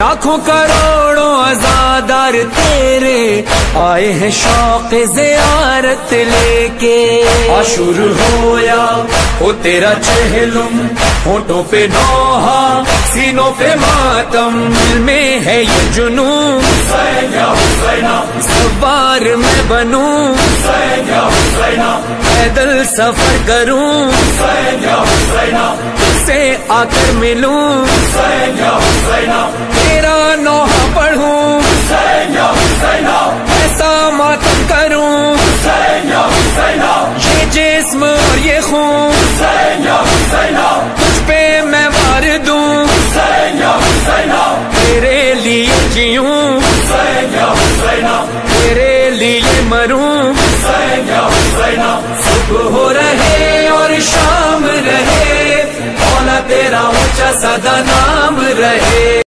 लाखों करोड़ों अज़ादार तेरे आए हैं शौक ज़ियारत लेके। आशुर होया हो तेरा चहलुम, होठों पे नौहा सीनों पे मातम, दिल में है ये जुनून सवार मैं बनूं, पैदल सफर करूं, से आकर मिलूं, तेरा नौहा पढ़ूं, ऐसा मातम करूं, ये जिस्म और ये खून तुझ पे मैं वार दूं, तेरे लिए जीऊं, तेरे लिए मरूं, सुबह हो रहे और शाम रहे, मौला तेरा ऊंचा सदा नाम रहे।